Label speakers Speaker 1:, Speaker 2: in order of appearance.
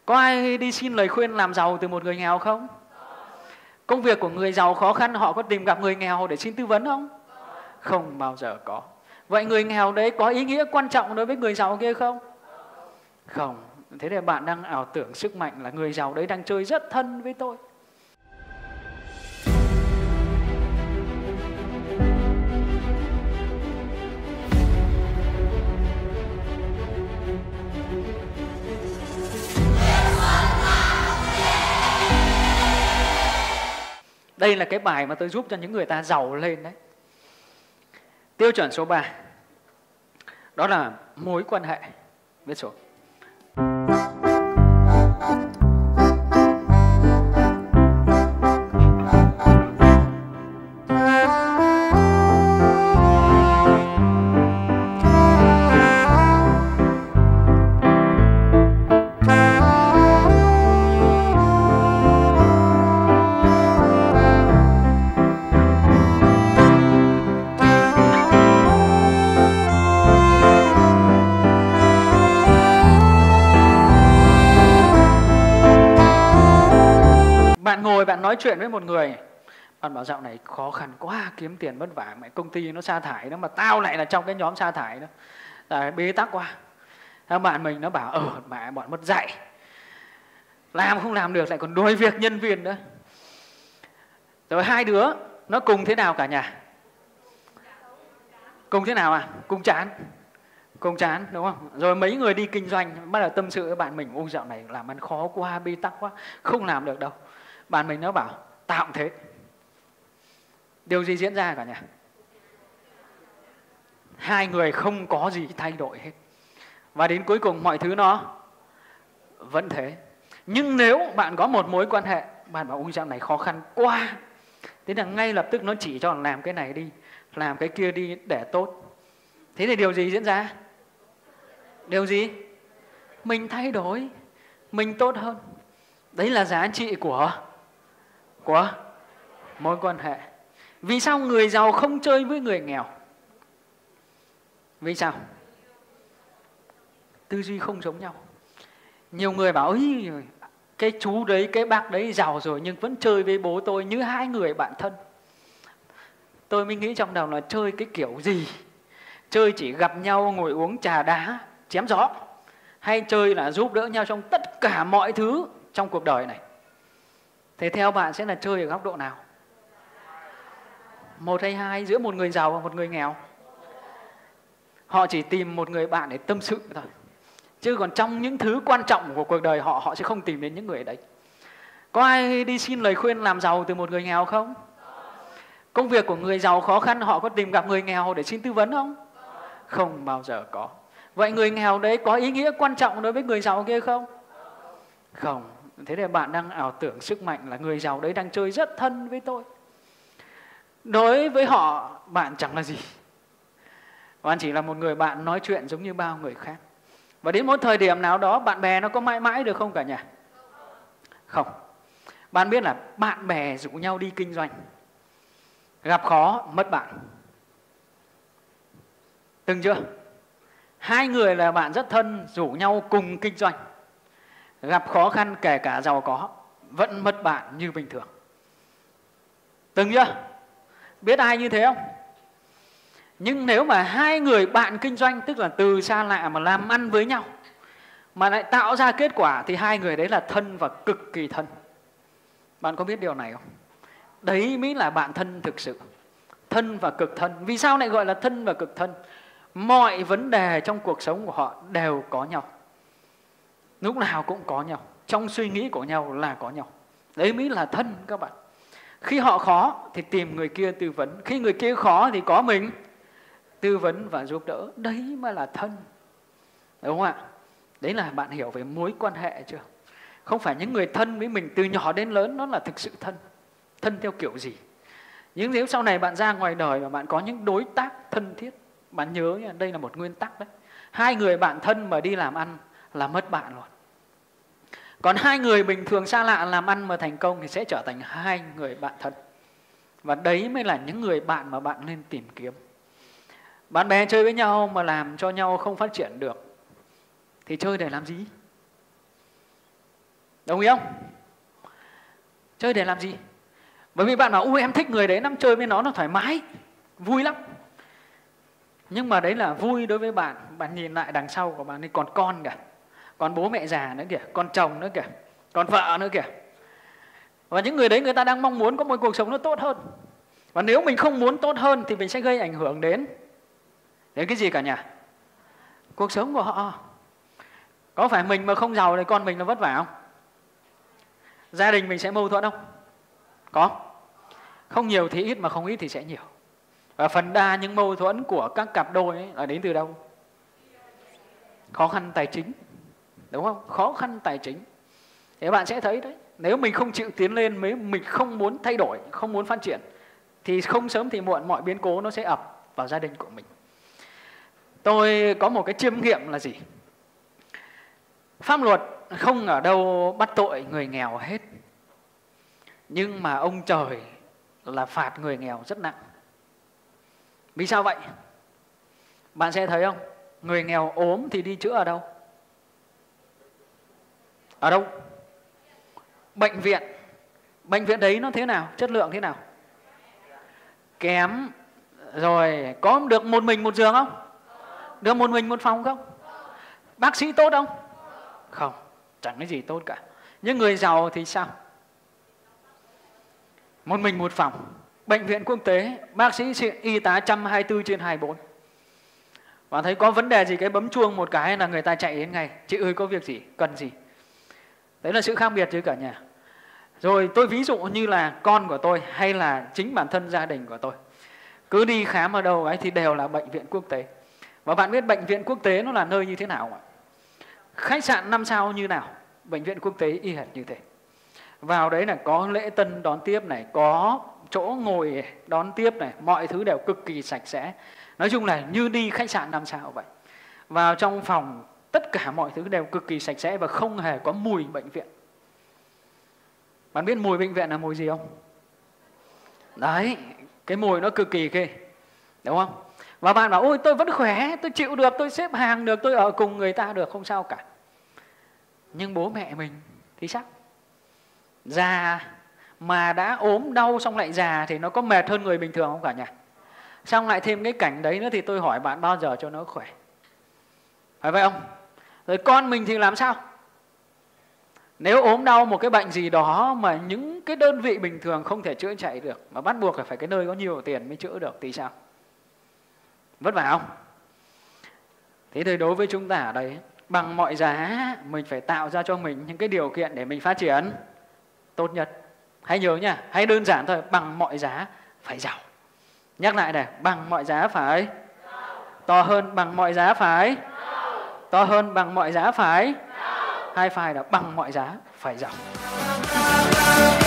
Speaker 1: Có ai đi xin lời khuyên làm giàu từ một người nghèo không? Công việc của người giàu khó khăn, họ có tìm gặp người nghèo để xin tư vấn không? Không bao giờ có. Vậy người nghèo đấy có ý nghĩa quan trọng đối với người giàu kia không? Không. Thế thì bạn đang ảo tưởng sức mạnh là người giàu đấy đang chơi rất thân với tôi. Đây là cái bài mà tôi giúp cho những người ta giàu lên đấy. Tiêu chuẩn số 3, đó là mối quan hệ. Viết xuống. Bạn ngồi bạn nói chuyện với một người, bạn bảo dạo này khó khăn quá, kiếm tiền vất vả, mẹ công ty nó sa thải đó, mà tao lại là trong cái nhóm sa thải đó, bế tắc quá. Bạn mình nó bảo mẹ bọn mất dạy, làm không làm được lại còn đuổi việc nhân viên nữa. Rồi hai đứa nó cùng thế nào cả nhà? Cùng thế nào à? Cùng chán. Cùng chán đúng không? Rồi mấy người đi kinh doanh bắt đầu tâm sự với bạn mình, ôi dạo này làm ăn khó quá, bế tắc quá, không làm được đâu. Bạn mình nó bảo tao cũng thế. Điều gì diễn ra cả nhà? Hai người không có gì thay đổi hết. Và đến cuối cùng mọi thứ nó vẫn thế. Nhưng nếu bạn có một mối quan hệ, bạn bảo ôi dạo này khó khăn quá, thế là ngay lập tức nó chỉ cho làm cái này đi, làm cái kia đi để tốt. Thế thì điều gì diễn ra? Điều gì? Mình thay đổi, mình tốt hơn. Đấy là giá trị của mối quan hệ. Vì sao người giàu không chơi với người nghèo? Vì sao? Tư duy không giống nhau. Nhiều người bảo ơi, cái chú đấy, cái bác đấy giàu rồi nhưng vẫn chơi với bố tôi như hai người bạn thân. Tôi mới nghĩ trong đầu là chơi cái kiểu gì? Chơi chỉ gặp nhau ngồi uống trà đá, chém gió, hay chơi là giúp đỡ nhau trong tất cả mọi thứ trong cuộc đời này? Thế theo bạn sẽ là chơi ở góc độ nào? Một hay hai, giữa một người giàu và một người nghèo? Họ chỉ tìm một người bạn để tâm sự thôi. Chứ còn trong những thứ quan trọng của cuộc đời họ sẽ không tìm đến những người đấy. Có ai đi xin lời khuyên làm giàu từ một người nghèo không? Công việc của người giàu khó khăn, họ có tìm gặp người nghèo để xin tư vấn không? Không bao giờ có. Vậy người nghèo đấy có ý nghĩa quan trọng đối với người giàu kia không? Không. Thế thì bạn đang ảo tưởng sức mạnh là người giàu đấy đang chơi rất thân với tôi. Đối với họ, bạn chẳng là gì. Bạn chỉ là một người bạn nói chuyện giống như bao người khác. Và đến một thời điểm nào đó, bạn bè nó có mãi mãi được không cả nhà? Không. Bạn biết là bạn bè rủ nhau đi kinh doanh, gặp khó, mất bạn. Từng chưa? Hai người là bạn rất thân, rủ nhau cùng kinh doanh, gặp khó khăn kể cả giàu có, vẫn mất bạn như bình thường. Từng chưa? Biết ai như thế không? Nhưng nếu mà hai người bạn kinh doanh, tức là từ xa lạ mà làm ăn với nhau, mà lại tạo ra kết quả, thì hai người đấy là thân và cực kỳ thân. Bạn có biết điều này không? Đấy mới là bạn thân thực sự. Thân và cực thân. Vì sao lại gọi là thân và cực thân? Mọi vấn đề trong cuộc sống của họ đều có nhau. Lúc nào cũng có nhau. Trong suy nghĩ của nhau là có nhau. Đấy mới là thân các bạn. Khi họ khó thì tìm người kia tư vấn. Khi người kia khó thì có mình tư vấn và giúp đỡ. Đấy mới là thân. Đúng không ạ? Đấy là bạn hiểu về mối quan hệ chưa? Không phải những người thân với mình từ nhỏ đến lớn nó là thực sự thân. Thân theo kiểu gì? Nhưng nếu sau này bạn ra ngoài đời mà bạn có những đối tác thân thiết, bạn nhớ nha, đây là một nguyên tắc đấy. Hai người bạn thân mà đi làm ăn là mất bạn luôn. Còn hai người bình thường xa lạ làm ăn mà thành công thì sẽ trở thành hai người bạn thân. Và đấy mới là những người bạn mà bạn nên tìm kiếm. Bạn bè chơi với nhau mà làm cho nhau không phát triển được thì chơi để làm gì? Đồng ý không? Chơi để làm gì? Bởi vì bạn bảo ui em thích người đấy lắm, chơi với nó thoải mái, vui lắm. Nhưng mà đấy là vui đối với bạn. Bạn nhìn lại đằng sau của bạn ấy còn con kìa, còn bố mẹ già nữa kìa, còn chồng nữa kìa, còn vợ nữa kìa. Và những người đấy người ta đang mong muốn có một cuộc sống nó tốt hơn. Và nếu mình không muốn tốt hơn thì mình sẽ gây ảnh hưởng đến cái gì cả nhà? Cuộc sống của họ. Có phải mình mà không giàu thì con mình nó vất vả không? Gia đình mình sẽ mâu thuẫn không? Có. Không nhiều thì ít, mà không ít thì sẽ nhiều. Và phần đa những mâu thuẫn của các cặp đôi ấy là đến từ đâu? Khó khăn tài chính. Đúng không? Khó khăn tài chính. Thế bạn sẽ thấy đấy, nếu mình không chịu tiến lên, mình không muốn thay đổi, không muốn phát triển, thì không sớm thì muộn mọi biến cố nó sẽ ập vào gia đình của mình. Tôi có một cái chiêm nghiệm là gì? Pháp luật không ở đâu bắt tội người nghèo hết. Nhưng mà ông trời là phạt người nghèo rất nặng. Vì sao vậy? Bạn sẽ thấy không? Người nghèo ốm thì đi chữa ở đâu? Ở đâu? Bệnh viện. Bệnh viện đấy nó thế nào? Chất lượng thế nào? Kém. Rồi có được một mình một giường không? Được một mình một phòng không? Bác sĩ tốt không? Không, chẳng cái gì tốt cả. Nhưng người giàu thì sao? Một mình một phòng, bệnh viện quốc tế, bác sĩ y tá 124/24. Bạn thấy có vấn đề gì cái bấm chuông một cái là người ta chạy đến ngay. Chị ơi có việc gì, cần gì. Đấy là sự khác biệt chứ cả nhà. Rồi tôi ví dụ như là con của tôi hay là chính bản thân gia đình của tôi, cứ đi khám ở đâu ấy thì đều là bệnh viện quốc tế. Và bạn biết bệnh viện quốc tế nó là nơi như thế nào không ạ? Khách sạn 5 sao như nào, bệnh viện quốc tế y hệt như thế. Vào đấy là có lễ tân đón tiếp này, có chỗ ngồi đón tiếp này, mọi thứ đều cực kỳ sạch sẽ. Nói chung là như đi khách sạn 5 sao vậy. Vào trong phòng tất cả mọi thứ đều cực kỳ sạch sẽ và không hề có mùi bệnh viện. Bạn biết mùi bệnh viện là mùi gì không? Đấy, cái mùi nó cực kỳ ghê, đúng không? Và bạn bảo ôi tôi vẫn khỏe, tôi chịu được, tôi xếp hàng được, tôi ở cùng người ta được, không sao cả. Nhưng bố mẹ mình thì sao? Già mà đã ốm đau xong lại già thì nó có mệt hơn người bình thường không cả nhà? Xong lại thêm cái cảnh đấy nữa thì tôi hỏi bạn bao giờ cho nó khỏe? Phải vậy không? Rồi con mình thì làm sao? Nếu ốm đau một cái bệnh gì đó mà những cái đơn vị bình thường không thể chữa chạy được, mà bắt buộc phải cái nơi có nhiều tiền mới chữa được thì sao? Vất vả không? Thế thì đối với chúng ta ở đây, bằng mọi giá mình phải tạo ra cho mình những cái điều kiện để mình phát triển tốt nhất. Hãy nhớ nha, hãy đơn giản thôi, bằng mọi giá phải giàu. Nhắc lại này, bằng mọi giá phải to hơn, bằng mọi giá phải to hơn, bằng mọi giá phải hai phải là bằng mọi giá phải giàu.